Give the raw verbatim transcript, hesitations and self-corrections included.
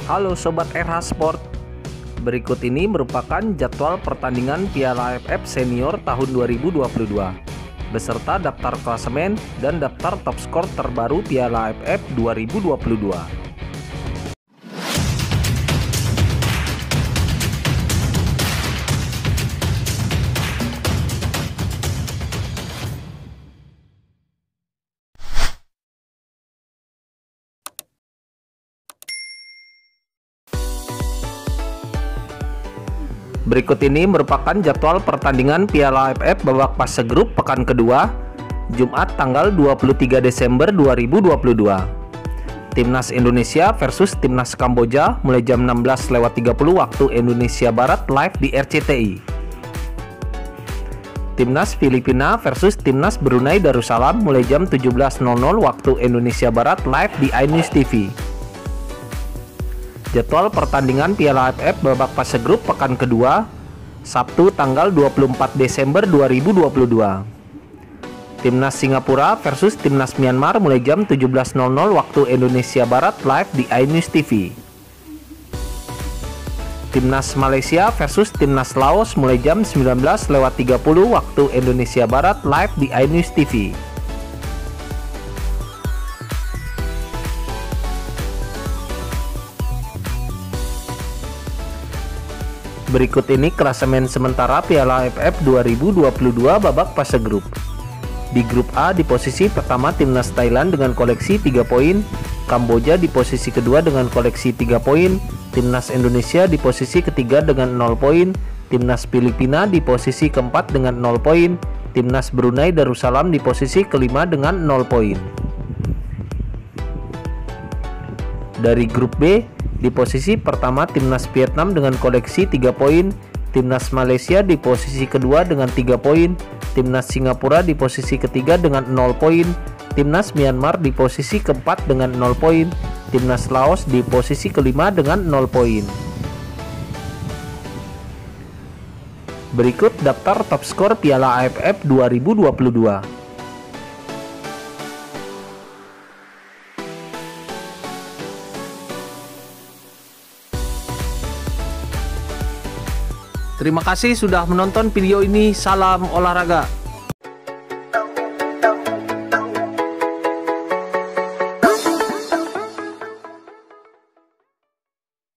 Halo Sobat R H Sport, berikut ini merupakan jadwal pertandingan Piala A F F Senior tahun dua ribu dua puluh dua beserta daftar klasemen dan daftar top skor terbaru Piala A F F dua ribu dua puluh dua. Berikut ini merupakan jadwal pertandingan Piala A F F babak fase grup pekan kedua, Jumat tanggal dua puluh tiga Desember dua ribu dua puluh dua. Timnas Indonesia versus Timnas Kamboja mulai jam enam belas lewat tiga puluh waktu Indonesia Barat live di R C T I. Timnas Filipina versus Timnas Brunei Darussalam mulai jam tujuh belas nol nol waktu Indonesia Barat live di iNews T V. Jadwal pertandingan Piala A F F babak fase grup pekan kedua, Sabtu tanggal dua puluh empat Desember dua ribu dua puluh dua. Timnas Singapura versus Timnas Myanmar mulai jam tujuh belas nol nol waktu Indonesia Barat live di iNews T V. Timnas Malaysia versus Timnas Laos mulai jam sembilan belas lewat tiga puluh waktu Indonesia Barat live di iNews T V. Berikut ini klasemen sementara Piala A F F dua ribu dua puluh dua babak fase grup. Di grup A di posisi pertama Timnas Thailand dengan koleksi tiga poin, Kamboja di posisi kedua dengan koleksi tiga poin, Timnas Indonesia di posisi ketiga dengan nol poin, Timnas Filipina di posisi keempat dengan nol poin, Timnas Brunei Darussalam di posisi kelima dengan nol poin. Dari grup B, di posisi pertama Timnas Vietnam dengan koleksi tiga poin, Timnas Malaysia di posisi kedua dengan tiga poin, Timnas Singapura di posisi ketiga dengan nol poin, Timnas Myanmar di posisi keempat dengan nol poin, Timnas Laos di posisi kelima dengan nol poin. Berikut daftar top skor Piala A F F dua ribu dua puluh dua. Terima kasih sudah menonton video ini. Salam olahraga.